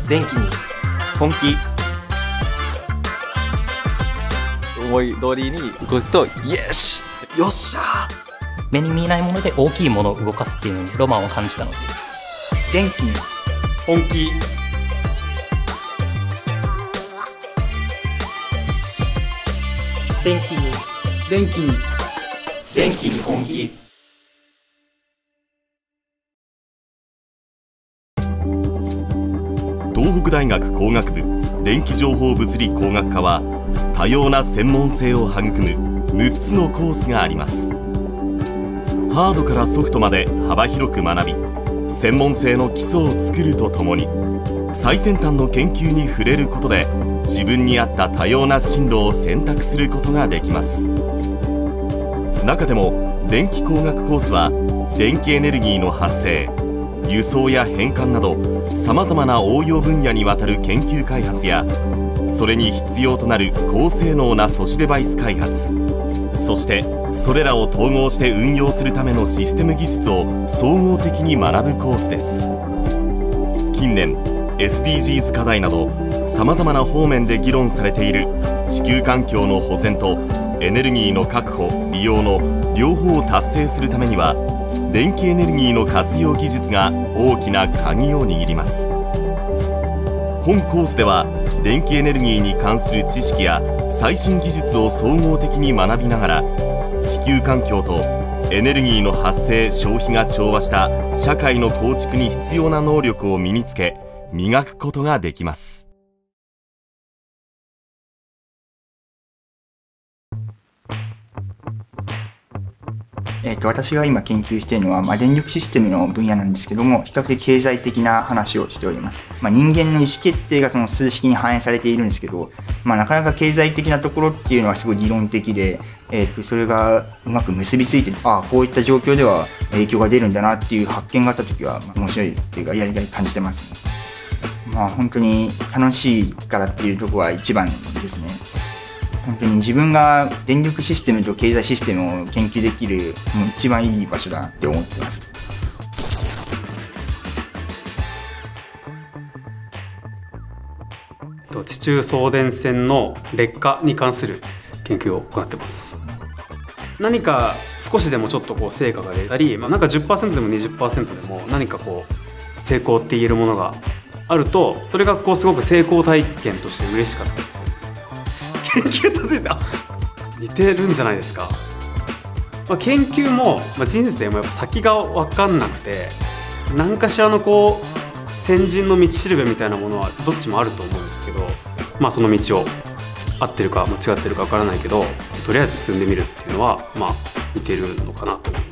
電気に本気。 思い通りに動くとイエスよっしゃー。 目に見えないもので大きいものを動かすっていうのにロマンを感じたので、 電気に本気。 電気に電気に電気に本気。 東北大学工学部電気情報物理工学科は多様な専門性を育む6つのコースがあります。ハードからソフトまで幅広く学び、専門性の基礎を作るとともに最先端の研究に触れることで自分に合った多様な進路を選択することができます。中でも電気工学コースは電気エネルギーの発生、輸送や変換などさまざまな応用分野にわたる研究開発や、それに必要となる高性能な素子デバイス開発、そしてそれらを統合して運用するためのシステム技術を総合的に学ぶコースです。近年 SDGs 課題などさまざまな方面で議論されている地球環境の保全とエネルギーの確保・利用の両方を達成するためには、電気エネルギーの活用技術が大きな鍵を握ります。本コースでは電気エネルギーに関する知識や最新技術を総合的に学びながら、地球環境とエネルギーの発生・消費が調和した社会の構築に必要な能力を身につけ磨くことができます。 私が今研究しているのは、電力システムの分野なんですけども、比較的経済的な話をしております。人間の意思決定がその数式に反映されているんですけど、なかなか経済的なところっていうのはすごい議論的で、それがうまく結びついて、こういった状況では影響が出るんだなっていう発見があった時は、面白いっていうかやりがい感じてますね。本当に楽しいからっていうところは一番ですね。本当に自分が電力システムと経済システムを研究できる一番いい場所だなって思ってます。 地中送電線の劣化に関する研究を行ってます。何か少しでもちょっと成果が出たり、なんか 10% でも 20% でも何か成功って言えるものがあると、それがすごく成功体験として嬉しかったりするんですよ。研究として似てるんじゃないですか。研究も、人生もやっぱ先が分かんなくて、何かしらの先人の道しるべみたいなものはどっちもあると思うんですけど、その道を合ってるか間違ってるか分からないけど、とりあえず進んでみるっていうのは似てるのかなと思います。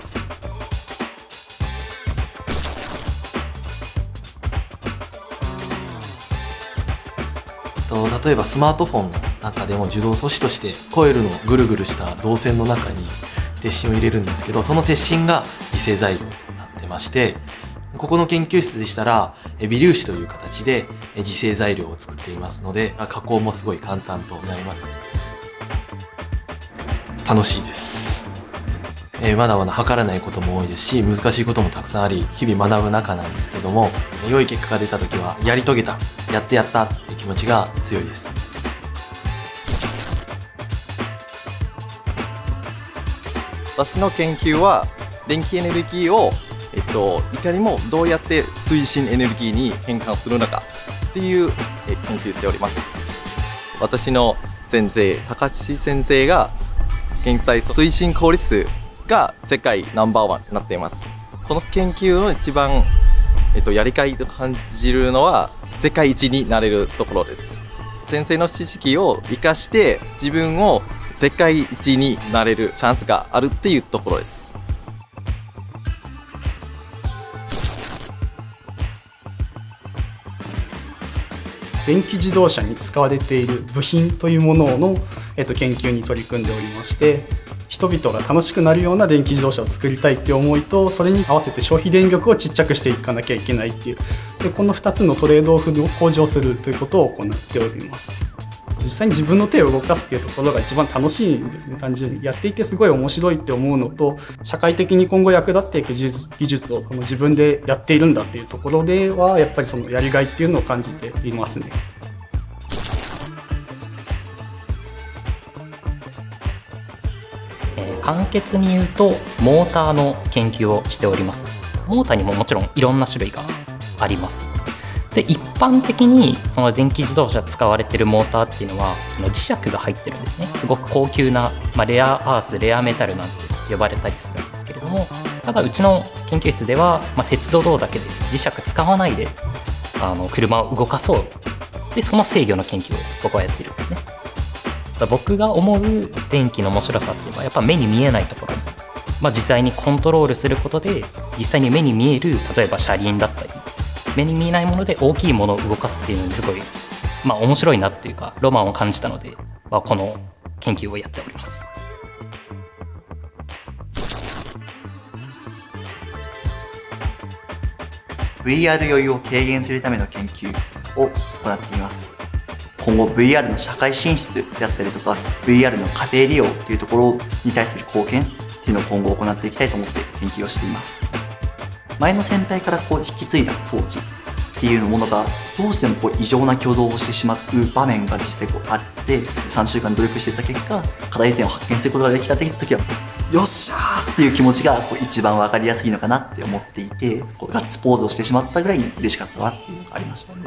例えばスマートフォンの中でも受動素子としてコイルのぐるぐるした導線の中に鉄芯を入れるんですけど、その鉄芯が磁性材料となってまして、ここの研究室でしたら微粒子という形で磁性材料を作っていますので、加工もすごい簡単となります。楽しいです。まだまだ測らないことも多いですし、難しいこともたくさんあり、日々学ぶ中なんですけども、良い結果が出た時はやり遂げた、やってやったって気持ちが強いです。 私の研究は電気エネルギーを、いかにもどうやって推進エネルギーに変換するのかっていう、研究しております。私の先生、高橋先生が現在推進効率が世界ナンバーワンになっています。この研究の一番、やりがいと感じるのは世界一になれるところです。先生の知識を生かして自分を世界一になれるチャンスがあるっていうところです。 電気自動車に使われている部品というものの、研究に取り組んでおりまして、人々が楽しくなるような電気自動車を作りたいっていう思いと、それに合わせて消費電力をちっちゃくしていかなきゃいけないっていう、この2つのトレードオフを向上するということを行っております。 実際に自分の手を動かすっていうところが一番楽しいんですね。単純にやっていてすごい面白いって思うのと、社会的に今後役立っていく技術を自分でやっているんだっていうところではやっぱりそのやりがいっていうのを感じていますね。 簡潔に言うとモーターの研究をしております。モーターにももちろんいろんな種類があります。で一般的にその電気自動車使われているモーターっていうのはその磁石が入ってるんですね。すごく高級な、レアアースレアメタルなんて呼ばれたりするんですけれども、ただうちの研究室では、鉄道道だけで磁石使わないで車を動かそうで、その制御の研究を僕はやっているんですね。僕が思う電気の面白さっていうのはやっぱ目に見えないところに、実際にコントロールすることで実際に目に見える、例えば車輪だったり目に見えないもので大きいものを動かすっていうのにすごい、面白いなっていうかロマンを感じたので、この研究をやっております。 VR 酔いを軽減するための研究を行っています。今後 VR の社会進出であったりとか VR の家庭利用というところに対する貢献っていうのを今後行っていきたいと思って研究をしています。前の先輩から引き継いだ装置っていうものがどうしても異常な挙動をしてしまう場面が実際あって、3週間努力していた結果課題点を発見することができた時はよっしゃーっていう気持ちが一番分かりやすいのかなって思っていて、ガッツポーズをしてしまったぐらいに嬉しかったなっていうのがありましたね。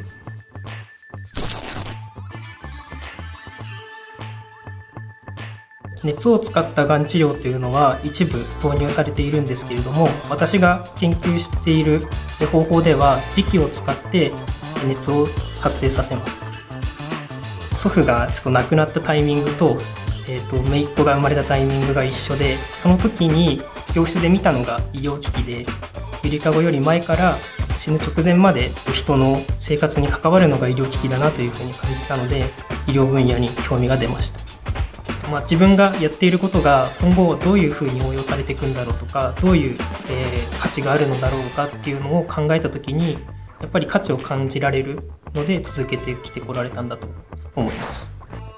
熱を使ったがん治療というのは一部導入されているんですけれども、私が研究している方法では磁気を使って熱を発生させます。祖父が亡くなったタイミングと、姪っ子が生まれたタイミングが一緒で、その時に教室で見たのが医療機器で、ゆりかごより前から死ぬ直前まで人の生活に関わるのが医療機器だなというふうに感じたので、医療分野に興味が出ました。自分がやっていることが今後どういうふうに応用されていくんだろうとか、どういう、価値があるのだろうかっていうのを考えた時に、やっぱり価値を感じられるので続けてきてこられたんだと思います。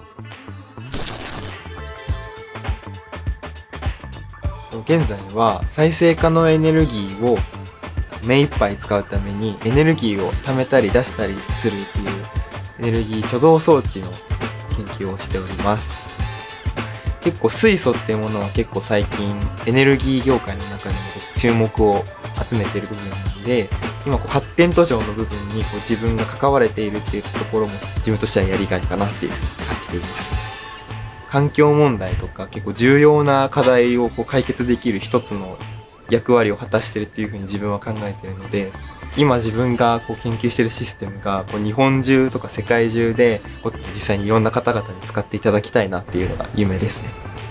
現在は再生可能エネルギーを目いっぱい使うためにエネルギーを貯めたり出したりするっていうエネルギー貯蔵装置の研究をしております。結構水素っていうものは結構最近エネルギー業界の中でも注目を集めている部分なので、今発展途上の部分に自分が関われているっていうところも自分としてはやりがいかなっていうふうに感じています。環境問題とか結構重要な課題を解決できる一つの役割を果たしているっていうふうに自分は考えているので、今自分が研究しているシステムが日本中とか世界中で実際にいろんな方々に使っていただきたいなっていうのが夢ですね。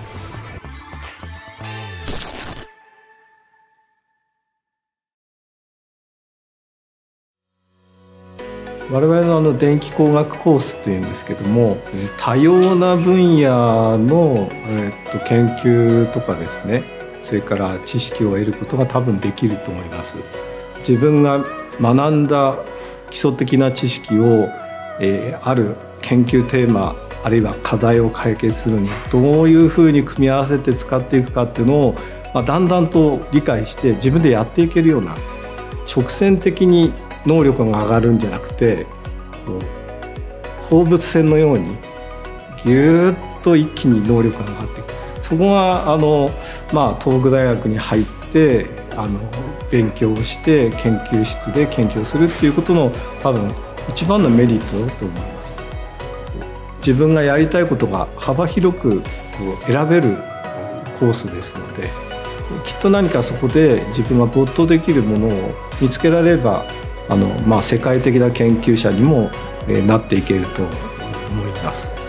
我々の電気工学コースっていうんですけども、多様な分野の、研究とかですね、それから知識を得ることが多分できると思います。自分が学んだ基礎的な知識を、ある研究テーマあるいは課題を解決するにどういうふうに組み合わせて使っていくかっていうのを、だんだんと理解して自分でやっていけるようになるんです。直線的に能力が上がるんじゃなくて、放物線のようにぎゅーっと一気に能力が上がっていく。そこが東北大学に入って勉強をして研究室で研究をするっていうことの多分一番のメリットだと思います。自分がやりたいことが幅広く選べるコースですので、きっと何かそこで自分が没頭できるものを見つけられれば世界的な研究者にもなっていけると思います。